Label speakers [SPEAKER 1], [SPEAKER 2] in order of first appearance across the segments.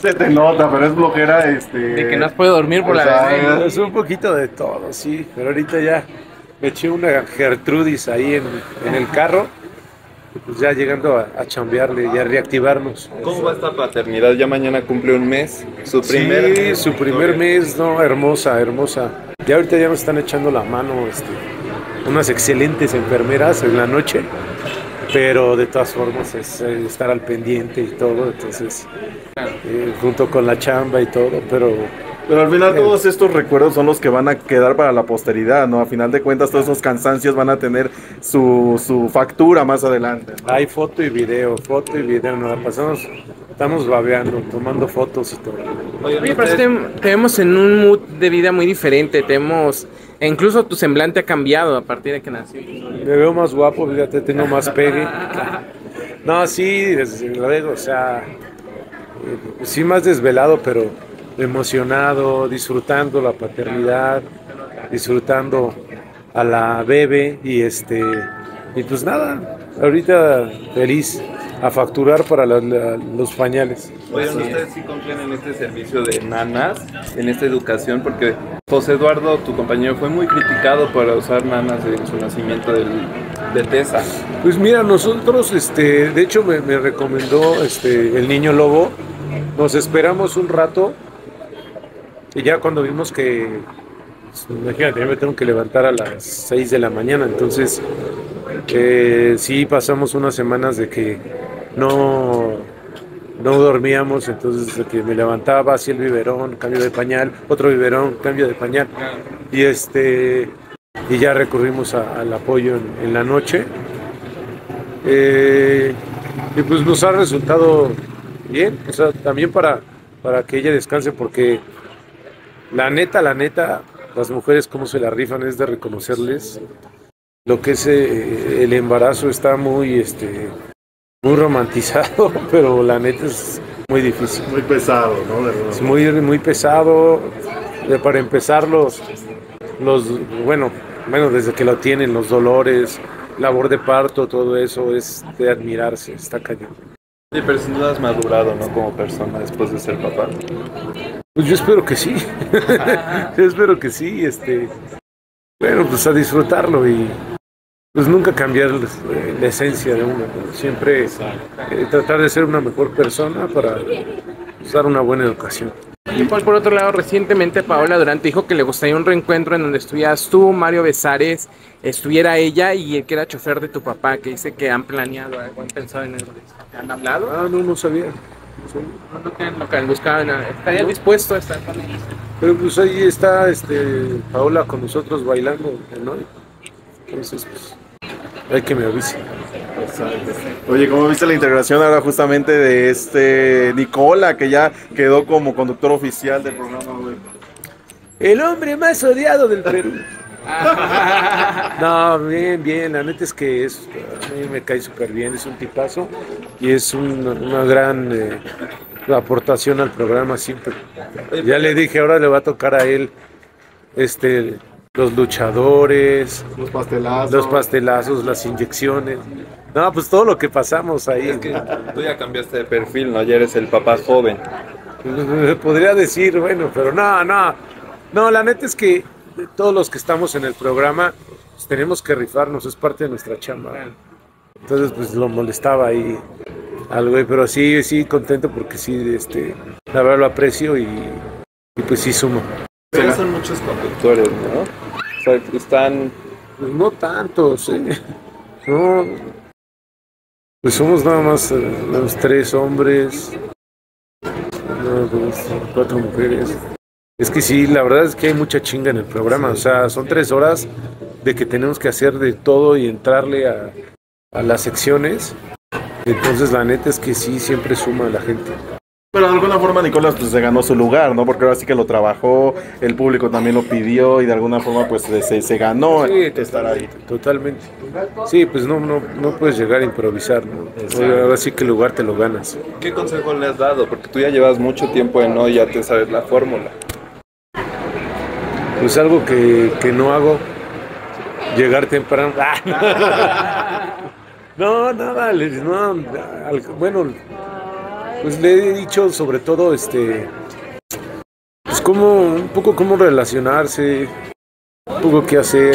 [SPEAKER 1] Se te nota, pero es flojera,
[SPEAKER 2] De que no has podido dormir por
[SPEAKER 1] o
[SPEAKER 2] la
[SPEAKER 1] sea,
[SPEAKER 2] bebé.
[SPEAKER 3] Es un poquito de todo, sí, pero ahorita ya me eché una Gertrudis ahí en el carro, y pues ya llegando a chambearle y a reactivarnos.
[SPEAKER 4] ¿Cómo va esta paternidad? Ya mañana cumple un mes. Su primer
[SPEAKER 3] Sí,
[SPEAKER 4] mes.
[SPEAKER 3] su primer mes, no, hermosa, hermosa. Ya ahorita ya nos están echando la mano, unas excelentes enfermeras en la noche, pero de todas formas es estar al pendiente y todo, entonces, junto con la chamba y todo,
[SPEAKER 1] Pero al final
[SPEAKER 3] Bien.
[SPEAKER 1] todos estos recuerdos son los que van a quedar para la posteridad, ¿no? A final de cuentas todos esos cansancios van a tener su factura más adelante, ¿no?
[SPEAKER 3] Hay foto y video, nos la pasamos, estamos babeando, tomando fotos y todo.
[SPEAKER 2] Oye, pero sí te vemos en un mood de vida muy diferente. E incluso tu semblante ha cambiado a partir de que nació.
[SPEAKER 3] Me veo más guapo, fíjate, tengo más pegue. No, sí, desde luego, o sea, sí más desvelado, pero emocionado, disfrutando la paternidad, disfrutando a la bebé y pues nada, ahorita feliz a facturar para los pañales.
[SPEAKER 4] Oigan, ¿ustedes sí confían en este servicio de nanas, en esta educación? Porque José Eduardo, tu compañero, fue muy criticado por usar nanas en su nacimiento de Tesa.
[SPEAKER 3] Pues mira, nosotros, de hecho me recomendó el niño lobo, nos esperamos un rato y ya cuando vimos que, pues, imagínate, yo me tengo que levantar a las 6 de la mañana, entonces sí pasamos unas semanas de que no, no dormíamos, entonces de que me levantaba, hacía el biberón, cambio de pañal, otro biberón, cambio de pañal, y y ya recurrimos al apoyo en la noche. Y pues nos ha resultado bien, o sea, también para que ella descanse, porque la neta, las mujeres cómo se la rifan es de reconocerles. Lo que es el embarazo está muy romantizado, pero la neta es muy difícil.
[SPEAKER 1] Muy pesado, ¿no? De verdad.
[SPEAKER 3] Es muy pesado. Para empezar, bueno, desde que lo tienen, los dolores, labor de parto, todo eso es de admirarse, está cañón.
[SPEAKER 4] Sí, pero sin duda has madurado, ¿no? Como persona después de ser papá.
[SPEAKER 3] Pues yo espero que sí, yo espero que sí, bueno, pues a disfrutarlo y pues nunca cambiar la esencia de uno, ¿no? Siempre tratar de ser una mejor persona para pues, dar una buena educación.
[SPEAKER 2] Y pues por otro lado, recientemente Paola Durante dijo que le gustaría un reencuentro en donde estuvieras tú, Mario Besares, estuviera ella y el que era chofer de tu papá, que dice que han planeado algo, han pensado en eso. ¿Han hablado?
[SPEAKER 3] Ah, no, no sabía. Sí.
[SPEAKER 2] No tienen lo que han buscado, nada. ¿Estaría dispuesto a estar con ellos?
[SPEAKER 3] Pero pues ahí está Paola con nosotros bailando, ¿no? Entonces, pues, hay que me avise.
[SPEAKER 1] Oye, ¿cómo viste la integración ahora justamente de Nicola, que ya quedó como conductor oficial del programa, güey?
[SPEAKER 3] El hombre más odiado del Perú. No, bien, bien, la neta es que a mí me cae súper bien, es un tipazo y es una gran aportación al programa siempre. Ya le dije, ahora le va a tocar a él los luchadores, los pastelazos, las inyecciones. No, pues todo lo que pasamos ahí.
[SPEAKER 4] Es que tú ya cambiaste de perfil, ¿no? Ya eres el papá joven.
[SPEAKER 3] Podría decir, bueno, pero no, la neta es que todos los que estamos en el programa pues, tenemos que rifarnos, es parte de nuestra chamba. Entonces, pues lo molestaba ahí al güey, pero sí, contento porque sí, la verdad lo aprecio y pues sí sumo.
[SPEAKER 4] Pero son muchos conductores, ¿no? O sea, están...
[SPEAKER 3] Pues no tantos, no, pues somos nada más los 3 hombres, 1, 2, 4 mujeres. Es que sí, la verdad es que hay mucha chinga en el programa, o sea, son 3 horas de que tenemos que hacer de todo y entrarle a las secciones. Entonces la neta es que sí, siempre suma a la gente.
[SPEAKER 1] Pero de alguna forma Nicolás pues se ganó su lugar, ¿no? Porque ahora sí que lo trabajó, el público también lo pidió y de alguna forma pues se ganó estar ahí.
[SPEAKER 3] Totalmente. Sí, pues no puedes llegar a improvisar, ¿no? Ahora sí que el lugar te lo ganas.
[SPEAKER 4] ¿Qué consejo le has dado? Porque tú ya llevas mucho tiempo en hoy, ya te sabes la fórmula.
[SPEAKER 3] Pues algo que no hago, llegar temprano. No, nada, bueno, Pues le he dicho sobre todo, pues un poco cómo relacionarse, un poco qué hacer,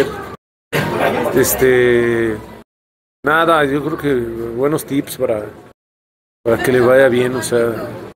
[SPEAKER 3] nada, yo creo que buenos tips para que le vaya bien, o sea,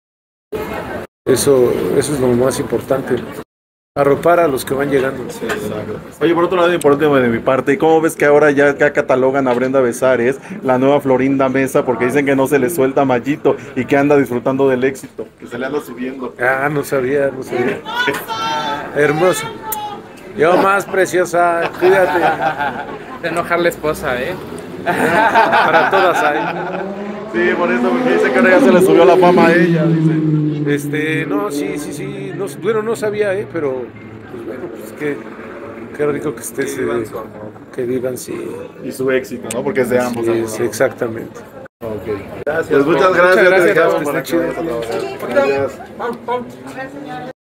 [SPEAKER 3] eso es lo más importante. Arropar a los que van llegando.
[SPEAKER 1] Sí, exacto. Oye, por otro lado y por último de mi parte, ¿cómo ves que ahora ya catalogan a Brenda Besares, la nueva Florinda Mesa, porque dicen que no se le suelta Mallito y que anda disfrutando del éxito, que se le anda subiendo?
[SPEAKER 3] Ah, no sabía. Hermosa. Yo más preciosa, cuídate.
[SPEAKER 2] De enojar la esposa,
[SPEAKER 3] Para todas hay.
[SPEAKER 1] Sí, por eso, porque dice que ahora ya se le subió la fama a ella, dice.
[SPEAKER 3] No, sí. No, bueno, no sabía, pero pues bueno, pues qué rico que estés. Que vivan, sí.
[SPEAKER 1] Y su éxito, ¿no? Porque es de ambos.
[SPEAKER 3] Sí, exactamente.
[SPEAKER 1] Ok. Gracias. Pues muchas gracias.
[SPEAKER 2] Muchas gracias.
[SPEAKER 1] Te dejamos para que vayas a trabajar. Gracias.